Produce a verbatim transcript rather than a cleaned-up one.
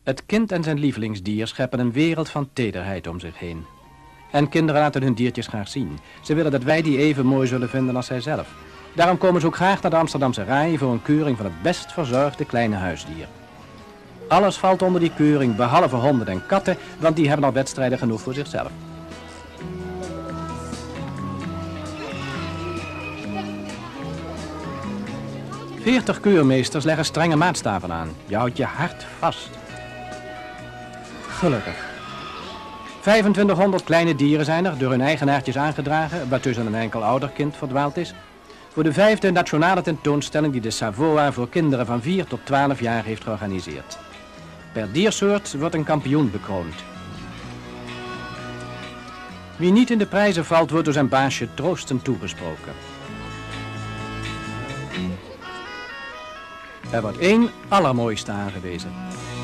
Het kind en zijn lievelingsdier scheppen een wereld van tederheid om zich heen. En kinderen laten hun diertjes graag zien. Ze willen dat wij die even mooi zullen vinden als zij zelf. Daarom komen ze ook graag naar de Amsterdamse Rai voor een keuring van het best verzorgde kleine huisdier. Alles valt onder die keuring, behalve honden en katten, want die hebben al wedstrijden genoeg voor zichzelf. Veertig keurmeesters leggen strenge maatstaven aan. Je houdt je hart vast. Gelukkig. vijfentwintighonderd kleine dieren zijn er, door hun eigenaartjes aangedragen, waartussen een enkel ouderkind verdwaald is, voor de vijfde nationale tentoonstelling die de Savoa voor kinderen van vier tot twaalf jaar heeft georganiseerd. Per diersoort wordt een kampioen bekroond. Wie niet in de prijzen valt, wordt door zijn baasje troostend toegesproken. Er wordt één allermooiste aangewezen.